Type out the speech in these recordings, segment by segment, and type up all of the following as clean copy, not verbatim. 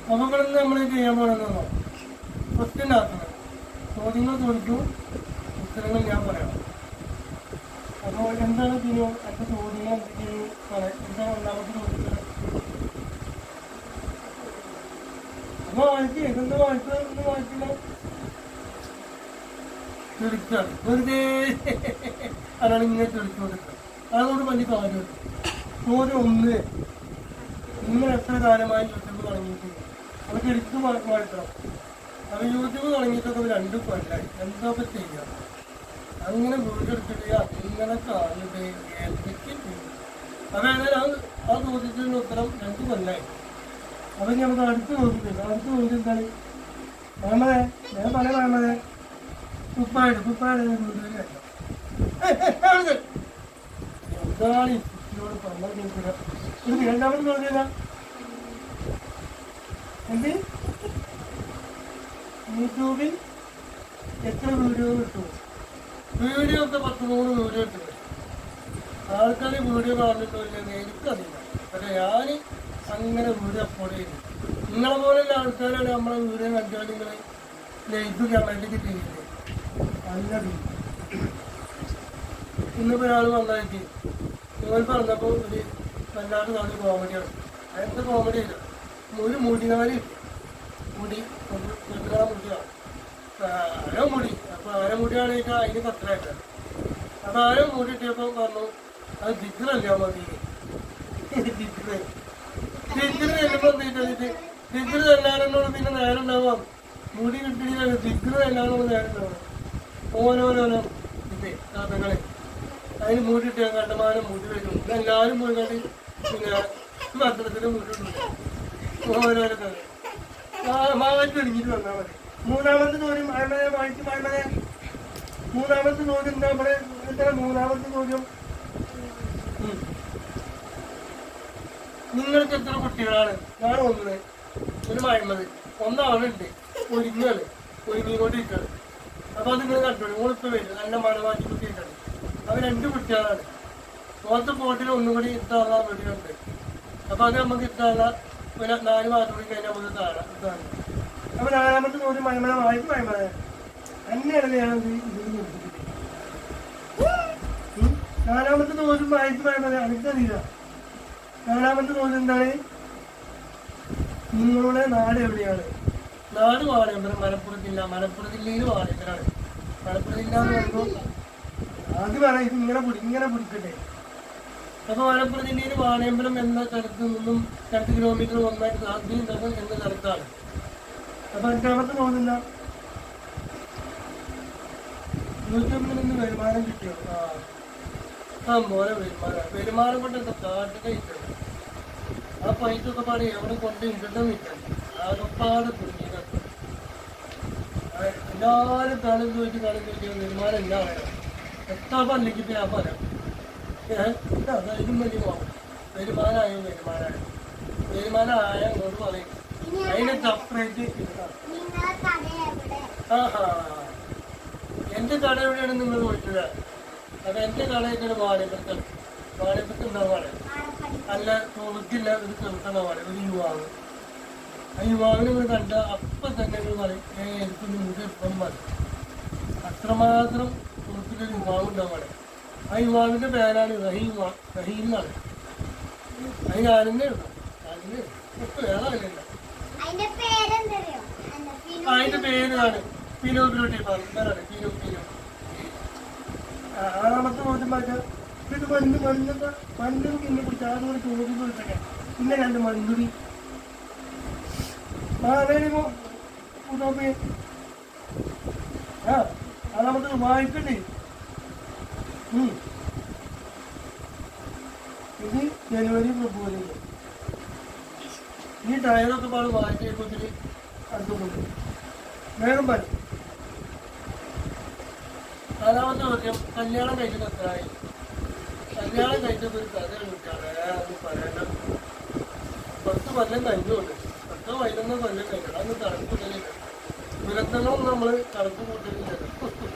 അപകടം നമ്മൾ ചെയ്യാൻ പോകണമെന്നോ ക്വസ്റ്റ്യൻ ആക്കണം. ചോദ്യങ്ങൾ ചോദിക്കും, ഉത്തരങ്ങൾ ഞാൻ പറയാം. അപ്പോൾ എന്താണ് ചെയ്യോ എൻ്റെ ചോദ്യങ്ങൾ എന്തൊക്കെയാണ് പറയാം. എന്താണ് ഒന്നാമത്തെ ചോദിച്ചത്? അപ്പോൾ വായിക്കുക, ഇതെന്താ വായിക്കുക എന്ന് വായിക്കില്ല, ചെറുക്കാണ് വെറുതെ. അതാണ് ഇങ്ങനെ ചെറുക്കി കൊടുക്കുക. അതുകൊണ്ട് വലിയ കാര്യമുണ്ട്. ചോദ്യം 1, നിങ്ങൾ എത്ര കാലമായി യൂട്യൂബ് തുടങ്ങിയിട്ട്? അത് ശരിക്കും വായിക്കണം. അത് യൂട്യൂബ് തുടങ്ങിയിട്ടൊക്കെ 2 കൊല്ലമായി. എന്തൊക്കെ ചെയ്യാം? അങ്ങനെ വീടെടുത്തിട്ട് അങ്ങനെ കാണുന്നത് എന്തൊക്കെ ചെയ്യും? അതായത് ആ ചോദ്യത്തിൻ്റെ ഉത്തരം 2 കൊല്ലമായി. അത് നമുക്ക് അടുത്ത് ചോദിച്ചിട്ടുണ്ട്. അടുത്ത ചോദ്യം എന്താണ്? മാമതെ ഞാൻ പറയാം. മാമതെ കുപ്പാട് വീട്ടിൽ എന്താണ് ഈ കുട്ടിയോട് പറഞ്ഞാൽ കേൾക്കുക? ഇത് 2ാമത് ചോദ്യമില്ല. എന്ത് യൂട്യൂബിൽ എത്ര വീഡിയോ കിട്ടും? വീഡിയോ ഒക്കെ 13 വീഡിയോ കിട്ടുന്നത്. ആൾക്കാർ വീഡിയോ കാണുന്നില്ലെന്ന് എനിക്കറിയില്ല. പക്ഷെ ഞാൻ അങ്ങനെ വീഡിയോ അപ്ലോഡ് ചെയ്യുന്നു. നിങ്ങളെ പോലെയുള്ള ആൾക്കാരാണ് നമ്മളെ വീഡിയോ കണ്ടാൽ നിങ്ങൾ ലൈക്ക് കമൻറ്റൊക്കെ ചെയ്യുന്നത്. നല്ല ഇന്നിപ്പോൾ ഒരാൾ വന്നായിട്ട് നിങ്ങൾ പറഞ്ഞപ്പോൾ ഒരു വല്ലാത്ത കളി കോമഡിയാണ്. അതിൻ്റെ കോമഡി ഇല്ല. ഒരു മുടിനാല് മുടി മുടിയാണ് മുടി. അപ്പോൾ മുടിയാണെങ്കിൽ അതിന് 10 ആയിട്ടാണ്. അപ്പോൾ മുടി ഇട്ടിയപ്പോൾ പറഞ്ഞു അത് ഡിഗ്രല്ല മതി. ഡിഗ്രി ചെല്ലുമ്പോൾ എന്തിട്ട് ഡിഗ്രി എല്ലാവരോട് പിന്നെ നേരം ഉണ്ടാവാം. മുടി കിട്ടിയില്ല ഡിഗ്രി എല്ലാവരോട് നേരം ഉണ്ടാവാം. ഓരോരോരോ ഇത് കഥകളെ അതിന് മുടി കിട്ടിയാൽ കണ്ടമാനം മുടി വരും. എല്ലാവരും പോയി കണ്ട് പിന്നെ പത്രത്തിന് മുടി ഇട്ടില്ല. ഓരോരോ കഥ മാറ്റി ഒടുങ്ങിയിട്ട് വന്നാൽ മതി. 3ാമത്തെ ചോദ്യം വായിച്ച് മായമനെ. 3ാമത്തെ ചോദ്യം എന്താ നമ്മുടെ എത്ര? 3ാമത്തെ ചോദ്യം, നിങ്ങൾക്ക് എത്ര കുട്ടികളാണ്? ഞാൻ 1, ഒരു മായമത്. 1 ആളുണ്ട് ഒരുങ്ങിക്കൊണ്ടിരിക്കുകയാണ്. അപ്പോൾ അത് നിങ്ങൾ കണ്ടോളൂ. ഓളിപ്പോൾ വരും നല്ല മണവാറ്റി കുട്ടിയിട്ടാണ്. അവർ 2 കുട്ടികളാണ്. ഓർത്ത് പോട്ടിൽ ഒന്നുകൂടി ഇട്ടാളാൻ വേണ്ടിയുണ്ട്. അപ്പോൾ അത് നമുക്ക് ഇട്ടാള 4 മാസം കൂടി കഴിഞ്ഞാൽ നമുക്ക് കാണാം. അപ്പോൾ 4ാമത്തെ ചോദ്യം മയമന വായിക്കും. മയമന തന്നെയാണ് ഞാൻ ഇതിൽ നോക്കിയിട്ട് 4ാമത്തെ ചോദ്യം വായിക്കും. മയമന എനിക്കറിയില്ല. 4ാമത്തെ ചോദ്യം എന്താണ്? നിങ്ങളുടെ നാട് എവിടെയാണ്? നാട് വാണിയമ്പലം, മലപ്പുറം ജില്ല. മലപ്പുറം ജില്ലയിൽ വാണിയമ്പലമാണ്. മലപ്പുറം ജില്ല എന്ന് പറയുമ്പോൾ ആദ്യം പറയാം ഇത് ഇങ്ങനെ പിടിക്കട്ടെ. അപ്പോൾ മലപ്പുറം ജില്ലയിൽ വാണിയമ്പലം എന്ന സ്ഥലത്ത് നിന്നും 2 കിലോമീറ്റർ ഒന്നായിട്ട് സാധ്യം എന്ന സ്ഥലത്താണ്. അപ്പോൾ 5ാമത്തെ ചോദ്യം യൂട്യൂബിൽ നിന്ന് വരുമാനം കിട്ടിയോ? പോലെ വരുമാനം കൊണ്ട് എന്താ കാട്ടിട്ട് കിട്ടണം. ആ പൈസൊക്കെ പാടി എവിടെ കൊണ്ട് ഇട്ടിട്ടും കിട്ടണം. ആകപ്പാട് കുടുങ്ങിയത് എല്ലാവരും കളി ചോദിച്ചാൽ വരുമാനം ഇല്ല പറയാം. എത്ര പള്ളിക്കിട്ട് ഞാൻ പറയാം. അതിനും വലിയ പോകാം. വരുമാനമായോ വരുമാനമായ അങ്ങോട്ട് പറയും. അതിന് സെപ്പറേറ്റ് കിട്ടണം. എൻ്റെ കട എവിടെയാണ് നിങ്ങൾ പോയിട്ടില്ല? അപ്പം എൻ്റെ കടയൊക്കെയാണ് വാണിയമ്പലത്താണ്. വാണിയമ്പലത്ത് ഉണ്ടാവാണ്. അല്ല തോന്നില്ല ഒരു ചെറുക്കണവാണ് ഒരു യുവാവ്. ആ യുവാവിനെ നിങ്ങൾ കണ്ട അപ്പം തന്നെ നിങ്ങൾ പറയും എനിക്കൊന്ന് മുടി ഇപ്പം മതി. അത്രമാത്രം തോന്നിലൊരു യുവാവ് ഉണ്ടാവാണ്. ആ യുവാവിൻ്റെ പേരാണ് റഹീം എന്നാണ്. അത് ഞാനെന്നെ ഉള്ളു. അതിന് വേറെ അതിലില്ല. അതിൻ്റെ പേരാണ് പിനോ ബ്യൂട്ടി പാർലറാണ്. പിനോ 6ാമത്തെ ചോദ്യം മാറ്റാം. ഇത് മണ്ണും പിന്നെ കുറിച്ച് ആദ്യം ചോദ്യം ചോദിച്ചേക്കാം. പിന്നെ 2 മണ്ണുടി വേണമോ ഉടമേ. 6ാമത്തെ വായിക്കണ്ടേ? ഇത് ജനുവരി ഫെബ്രുവരി. ഈ ടയറൊക്കെ പാട് വായിച്ചപ്പോൾ അടുത്തുകൊണ്ട് വേഗം പറയും. 4ാമത്തെ ചോദ്യം കല്യാണം കഴിച്ചത് എത്രയായി? കല്യാണം കഴിച്ചപ്പോൾ ഒരു കഥ കിട്ടാണ്. അത് പറയണ്ട. 10 കൊല്ലം കഴിഞ്ഞുകൊണ്ട് 10 11 കൊല്ലം കഴിഞ്ഞു. അന്ന് കണക്ക് കൂട്ടലില്ല. ദുരന്തങ്ങളും നമ്മൾ കണക്ക് കൂട്ടലില്ലല്ലോ.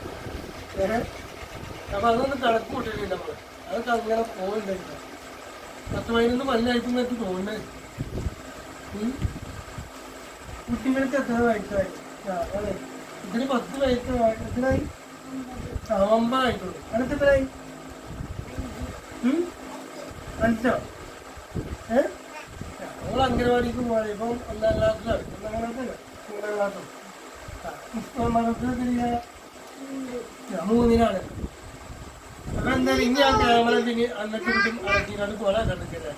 അപ്പം അതൊന്നും കണക്ക് കൂട്ടലില്ല നമ്മൾ. അതൊക്കെ അങ്ങനെ പോകുന്നുണ്ടായില്ല. 10 11 കൊല്ലമായിട്ട് എനിക്ക് തോന്നുന്നത്. കുട്ടികൾക്ക് എത്ര വയസ്സായി? ഇതിന് 10 വയസ്സ് എത്രയായി? 9 ആയിട്ടുള്ളൂ. അനക്ക് എത്രയായി? 5. ഞങ്ങൾ അംഗനവാടിക്ക് പോകാൻ ഇപ്പം 1-ാം ക്ലാസ്സിലാണ്. 1-ാം ക്ലാസ്സില്ല, 3-ാം ക്ലാസ്സും. ഇപ്പം മനസ്സിലാക്കില്ല, 3-നാണ്. അപ്പൊ എന്തായാലും ഇനി ആ ക്യാമറ പിന്നെ അന്നത്തെ അടക്കിക്കാണ്ട് പോലെ കണ്ടിട്ടില്ല.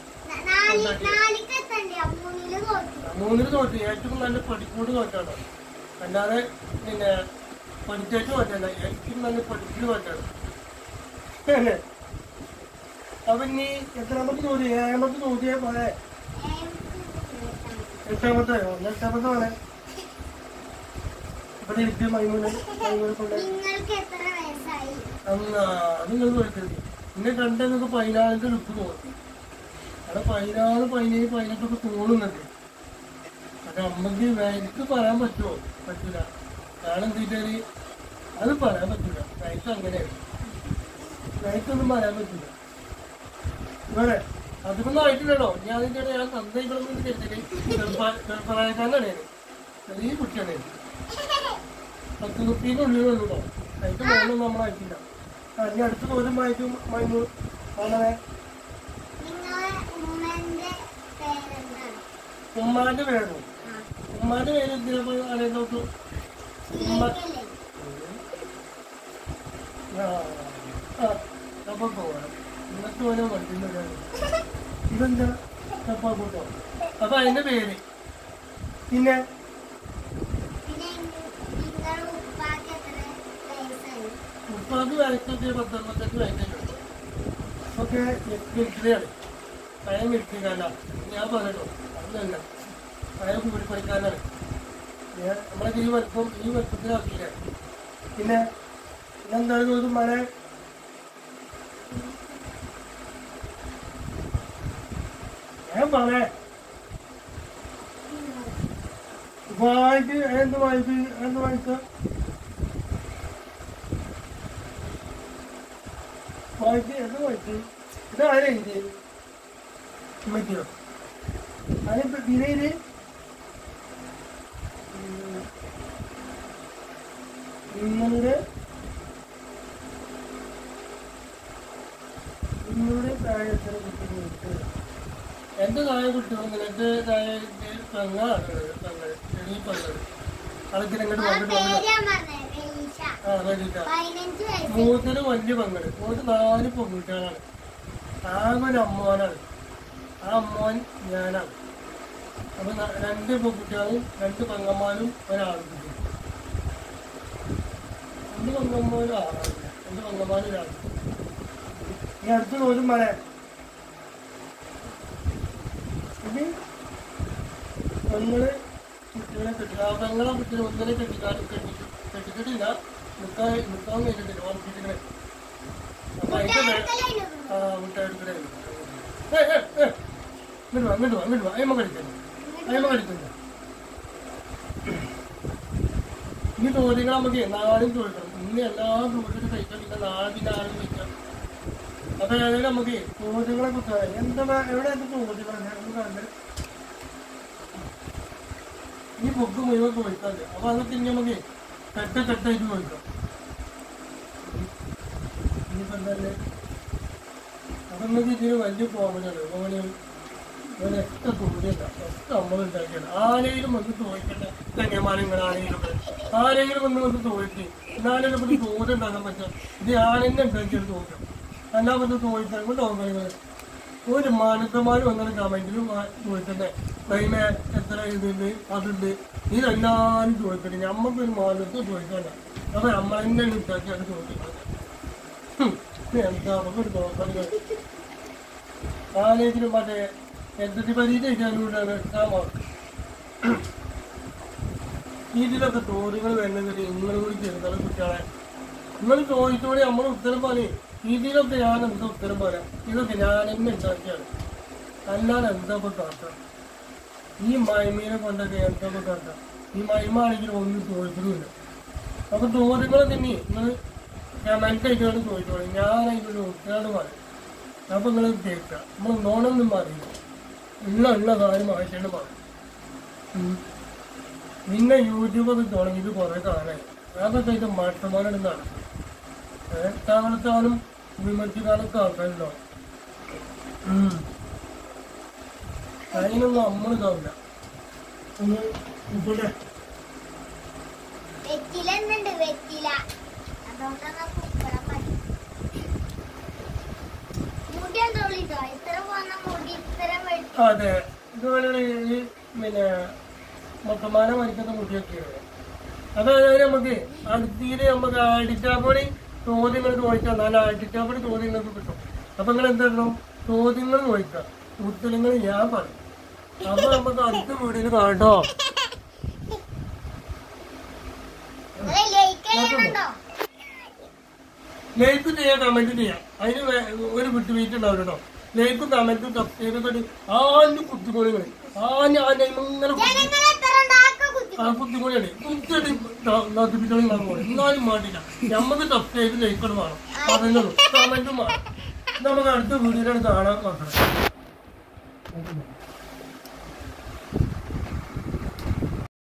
3-ന് തോറ്റു. ഏറ്റവും നല്ല പഠിക്കൂട് തോറ്റാണ്. അല്ലാതെ പിന്നെ പഠിച്ചു തോറ്റല്ല, ഏറ്റവും നല്ല പഠിപ്പിന് തോറ്റാണ്. അപ്പൊ ഇനി എത്രാമത്തെ ചോദ്യം? 7-മത്തെ ചോദ്യം പോലെ 8-മത്തെ പോലെ ഇവിടെ ഇരിക്കും. മൈമൂനെ കൊണ്ട് അത് നിങ്ങൾ ചോദിക്കരുത്. എന്നെ കണ്ടെന്നൊക്കെ 14-ന്റെ ലുക്ക് തോന്നി. അവിടെ 14, 17, 18 തോന്നുന്നുണ്ട്. അത് അമ്മക്ക് എനിക്ക് പറയാൻ പറ്റുമോ? പറ്റൂല. കാരണം എന്താ അത് പറയാൻ പറ്റൂല. വയസ്സ് അങ്ങനെയാണ്. വയസ്സൊന്നും പറയാൻ പറ്റൂല. വേറെ അതൊന്നും ആയിട്ടില്ലല്ലോ. ഞാൻ അതിൻ്റെ ഞാൻ സന്ദേശങ്ങളൊന്നും കരുതില്ല. ചെറുപ്രായക്കാരനാണ്. ചെറിയ കുട്ടിയാണ്. 10 ഉള്ളിലുള്ളൂ. അതിന്റെ മോളൊന്നും നമ്മളായിട്ടില്ല. ഇനി അടുത്ത തോലും വായിക്കും. മൈമൂർ വളരെ ഉമ്മാന്റെ പേരോ? ഉമ്മാന്റെ പേര് എന്തിനാ പോയി അറിയാത്തോട്ടു? അപ്പൊ പോകണം. ഇന്നത്തെ പോലെ പഠിക്കുന്ന ഇതെന്താ ചപ്പാക്കൂട്ടോ? അപ്പൊ അതിന്റെ പേര് പിന്നെ ഉപ്പാക്ക് വയസ്സൊക്കെ 19 വയസ്സുണ്ട്. ഒക്കെ മിലിറ്ററിയാണ്. പഴയ മിലിറ്ററിക്കാരനാ. ഞാൻ പറയട്ടോ, അതല്ല പഴയ കൂടി പഠിക്കാനാണ്. നമ്മളെ ഈ വലുപ്പത്തിലാക്കിയില്ല. പിന്നെ പിന്നെന്തായാലും ഒരു മഴ ഞാൻ പറയാ വായിക്ക്. എന്ത് വായിക്ക്? എന്ത് വായിക്ക? വായിക്ക്. എന്ത് വായിക്ക്? ഇത് ആരാ ഇത്? മതിയോ? അതിപ്പോ ഇതിന് നിങ്ങളുടെ താഴെ എത്ര കുട്ടികൾ? എന്റെ താഴെ കുട്ടികൾ നിനക്ക് താഴെ പെങ്ങളാണ്. പെങ്ങൾ, ചെറിയ പെങ്ങൾ. അതൊക്കെ ഇങ്ങോട്ട് വന്നിട്ട് മൂത്തിന് വലിയ പെങ്ങള്. 4 പെൺകുട്ടികളാണ്. ആകെ ഒരു അമ്മോനാണ്. ആ അമ്മോൻ ഞാനാണ്. അപ്പൊ 2 പെൺകുട്ടികളും 2 പെങ്ങന്മാരും ഒരാളും. 2 പെങ്ങന്മാരും ആളാണ്. 2 പെങ്ങന്മാരും ഒരാളും. ഈ അടുത്ത് പോലും പറയാം. ഇത് പെങ്ങള് കുട്ടികളെ കെട്ടില്ല. ആ പെങ്ങളെ കുട്ടികളെ ഒന്നിനെ കെട്ടിക്കിട്ടില്ല. നിൽക്കാൻ കഴിഞ്ഞിട്ടില്ല. ഓർപ്പിട്ടിങ്ങനെ. അപ്പൊ അതിന്റെ മുട്ടായെടുക്കണേ. അങ്ങോട്ട് വാ. അയ്മ കളിക്കുന്നു. ഇനി ചോദ്യങ്ങൾ നമുക്ക് നാളെയും ചോദിക്കണം. ഇന്ന് എല്ലാ ചോദ്യത്തിനും കഴിക്കാം. പിന്നെ നാളെ പിന്നെ ആരും കഴിക്കാം. അപ്പൊ ഏതായാലും നമുക്ക് ചോദ്യങ്ങളെ കുറിച്ച് എന്താ എവിടെ ചോദ്യങ്ങൾ കണ്ട് ഈ ബുക്ക് മുഴുവൻ ചോദിക്കാതെ. അപ്പൊ അതൊക്കെ ഇനി നമുക്ക് കെട്ടായിട്ട് ചോദിക്കാം. ഇനിയിപ്പോ എന്തായാലും അതൊന്നും ഇതിന് വലിയ കോമഡിയാണ്. ഒരൊക്കെ ചോദ്യമില്ല. ഒക്കെ നമ്മളുണ്ടാക്കിയാണ്. ആരെങ്കിലും വന്ന് ചോദിക്കണ്ട. കന്യാമാനങ്ങൾ ആരെങ്കിലും വന്ന് ചോദിക്കും. എന്നാലും നമുക്ക് ചോദ്യം ഉണ്ടാക്കാൻ പറ്റും. ഇത് ആരെന്നെ ഉണ്ടാക്കിയൊരു ചോദ്യം. അല്ലാ വന്ന് ചോദിച്ചാൽ കൊണ്ട് തോന്നുന്നത് ഒരു മാനത്തമാര് വന്നൊരു കമന്റിലും ചോദിക്കണ്ടേ കൈമേ എത്ര ഇതുണ്ട് അതുണ്ട്. ഇതെല്ലാരും ചോദിക്കട്ടെ. ഞമ്മക്കൊരു മാനത്ത് ചോദിക്കണ്ട. അപ്പൊ നമ്മളെന്നെ ഉണ്ടാക്കിയാണ് ചോദിക്കുന്നത്. എന്താ നമുക്കൊരു തോന്നൽ. ആരെങ്കിലും മറ്റേ എന്തൊക്കെ പരീക്ഷ കഴിക്കാനുണ്ടാണ് എക്സാമാണ്. ഇതിലൊക്കെ ചോദ്യങ്ങൾ വേണ്ടെങ്കിൽ നിങ്ങൾ കൂടി ചെറുതാണ് കുട്ടികളെ. നിങ്ങൾ ചോദിച്ചോടെ നമ്മൾ ഉത്തരം പറയും. ഇതിലൊക്കെ ഞാൻ എന്താ ഉത്തരം പറയാം? ഇതൊക്കെ ഞാൻ എന്നെ ഉണ്ടാക്കിയാണ്. അല്ലാതെ എന്താ ഇപ്പൊ കാട്ടാം? ഈ മൈമീനെ കൊണ്ടൊക്കെ എന്താ ഇപ്പൊ കാട്ടാം? ഈ മൈമാണെങ്കിൽ ഒന്നും ചോദിച്ചിട്ടുമില്ല. അപ്പൊ ചോദ്യങ്ങൾ തന്നെ നിങ്ങൾ കമന്റ് ആയിട്ടാണ് ചോദിച്ചോളൂ. ഞാൻ അതിൻ്റെ ഉത്തരം പറയും. അപ്പൊ നിങ്ങൾ കേൾക്കുക. നമ്മൾ നോണൊന്നും പറയില്ല. ഉള്ള കാര്യം ആവശ്യമാണ് പറയും. പിന്നെ യൂട്യൂബൊക്കെ തുടങ്ങിയിട്ട് കുറെ കാലമായി. അതൊക്കെ ഇത് മാറ്റമാനാണ്. താമസാനും വിമർശിക്കാനൊക്കെ ആൾക്കാരുണ്ടോ? അതിനൊന്നും നമ്മൾ ഇതാവില്ല. ഒന്ന് ഇവിടെ അതെ ഇതുപോലെ പിന്നെ മൊത്തമാന മരിക്കുന്ന മുടിയൊക്കെയാണ്. അതായത് നമുക്ക് അടുത്തീര് നമുക്ക് അടിച്ചാപ്പൊടി ചോദ്യങ്ങൾ ചോദിച്ചാൽ നല്ല അടിച്ചാപ്പൊടി ചോദ്യങ്ങൾക്ക് കിട്ടും. അപ്പൊ നിങ്ങൾ എന്തായിരുന്നു ചോദ്യങ്ങൾ ചോദിക്കാം, ഉത്തരങ്ങൾ ഞാൻ പറയും. അപ്പൊ നമുക്ക് അടുത്ത വീടിന് കാണട്ടോ. ലൈക്ക് ചെയ്യാം, കമന്റ് ചെയ്യാം. അതിന് ഒരു വിട്ടുവീഴ്ച ഉണ്ടാവും കേട്ടോ. ലൈക്കും കമന്റും സബ്സ്ക്രൈബൊക്കെ ആഞ്ഞു കുത്തിക്കോളികൾ ഇങ്ങനെ കുത്തിക്കോളിയാണ് കുത്തിയിട്ട് നോട്ടിഫിക്കേഷൻ പോലെ എന്നാലും മാറ്റില്ല. നമുക്ക് സബ്സ്ക്രൈബ് ലൈക്കണം വേണം, പറയുന്നുള്ളൂ കമന്റും വേണം. നമുക്ക് അടുത്ത വീഡിയോയിലാണ് കാണാൻ നോക്കണം.